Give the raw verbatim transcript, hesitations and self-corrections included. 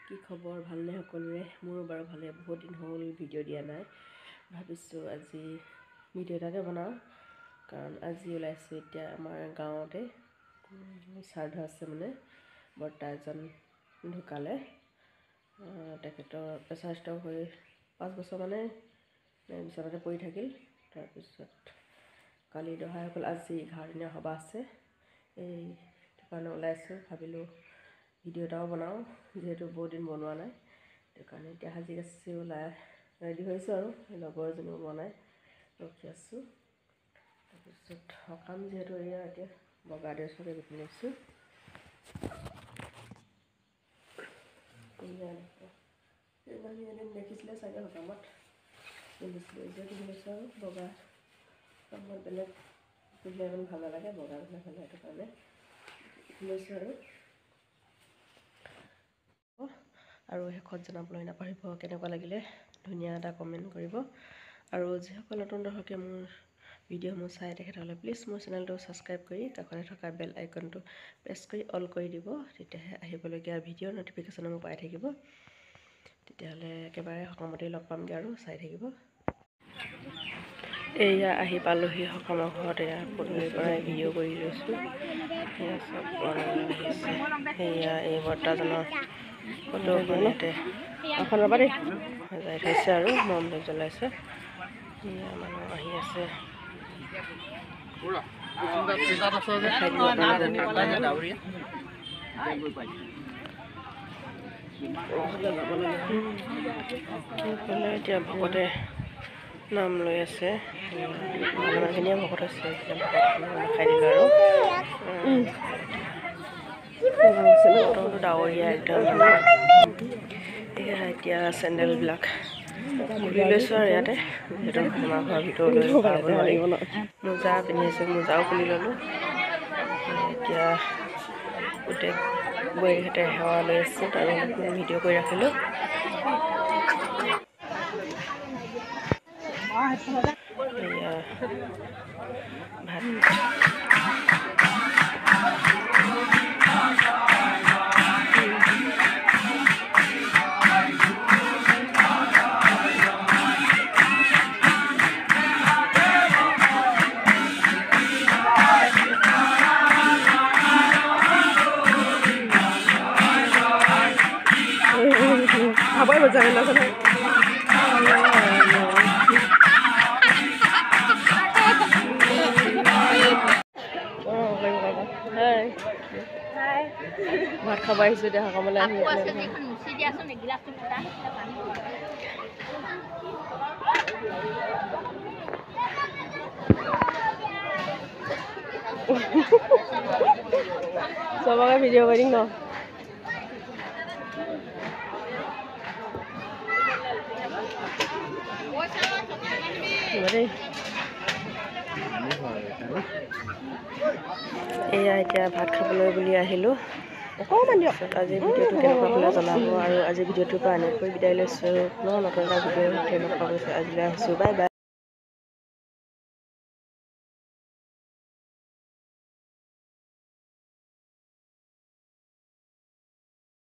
কি খবৰ ভালনে সকলোৰে মোৰ বাৰু ভালে বহুত দিন হ'ল ভিডিঅ' দিয়া নাই ভাবিছোঁ আজি ভিডিঅ' এটাকে বনাওঁ কাৰণ আজি ওলাইছোঁ এতিয়া আমাৰ গাঁৱতে শ্ৰাদ্ধ আছে মানে বৰ্তা এজন ঢুকালে তেখেতৰ প্ৰেছাৰ ষ্ট্ৰক হৈ পাঁচ বছৰ মানে বিচনাতে পৰি থাকিল তাৰপিছত কালি দহা হ'ল আজি এঘাৰ দিনীয়া সভা আছে এই কাৰণে ওলাইছোঁ ভাবিলোঁ ভিডিঅ' এটাও বনাওঁ যিহেতু বহুত দিন বনোৱা নাই সেইটো কাৰণে এতিয়া সাজি কাচি ওলাই ৰেডি হৈছোঁ আৰু লগৰজনীও বনাই ৰখি আছোঁ তাৰপিছত সকাম যিহেতু এয়া এতিয়া বগা ড্ৰেছকে পিন্ধি লৈছোঁ সেইজনী এদিন দেখিছিলে চাগে সকামত পিন্ধিছিলোঁ এতিয়া পিন্ধি লৈছোঁ আৰু বগা সকামত বেলেগ পিন্ধিলে ইমান ভাল নালাগে বগা পিন্ধা ভাল সেইটো কাৰণে পিন্ধি লৈছোঁ আৰু আৰু শেষত জনাবলৈ নাপাহৰিব কেনেকুৱা লাগিলে ধুনীয়া এটা কমেণ্ট কৰিব আৰু যিসকল নতুন দৰ্শকে মোৰ ভিডিঅ'সমূহ চাই তেখেতসকলে প্লিজ মোৰ চেনেলটো ছাবস্ক্ৰাইব কৰি কাষতে থকা বেল আইকনটো প্ৰেছ কৰি অল কৰি দিব তেতিয়াহে আহিবলগীয়া ভিডিঅ'ৰ ন'টিফিকেশ্যনসমূহ পাই থাকিব তেতিয়াহ'লে একেবাৰে সকামতেই লগ পামগৈ আৰু চাই থাকিব এয়া আহি পালোহি সকামৰ ঘৰত এয়া পদূলিৰ পৰাই ভিডিঅ' কৰি লৈছোঁ সেয়া চব সেয়া এই বৰ্তাজনৰ ফটো ইয়াতে এখন ৰ'বা দেই সজাই থৈছে আৰু মম জ্বলাইছে সেয়া মানুহ আহি আছে এতিয়া ভকতে নাম লৈ আছে মানুহখিনিয়ে ভকত আছে খাই দিলোঁ আৰু ডাৱৰীয়া একদম এয়া এতিয়া চেণ্ডেলবিলাক খুলি লৈছোঁ আৰু ইয়াতে যিহেতু আমাৰ ঘৰৰ ভিতৰলৈ পাব নোৱাৰি মোজা পিন্ধি আছোঁ মোজাও খুলি ল'লোঁ এতিয়া গোটেই বোৱাৰীহঁতে সেৱা লৈ আছোঁ আৰু ভিডিঅ' কৰি ৰাখিলোঁ এয়া ভাত খাবই মজা হৈ আছে ভাত খাব আহিছোঁ এতিয়া সকামলৈ আহি চবকে ভিডিঅ' কৰি দিম ন এয়া এতিয়া ভাত খাবলৈ বুলি আহিলোঁ অকণমান দিয়ক আজি ভিডিঅ'টো কেনেকুৱা হ'লে জনাব আৰু আজি ভিডিঅ'টোৰ পৰা এনেকৈ বিদায় লৈছোঁ ন নতুন এটা ভিডিঅ' লগ পাব আজিলৈ আহিছোঁ বাই বাই।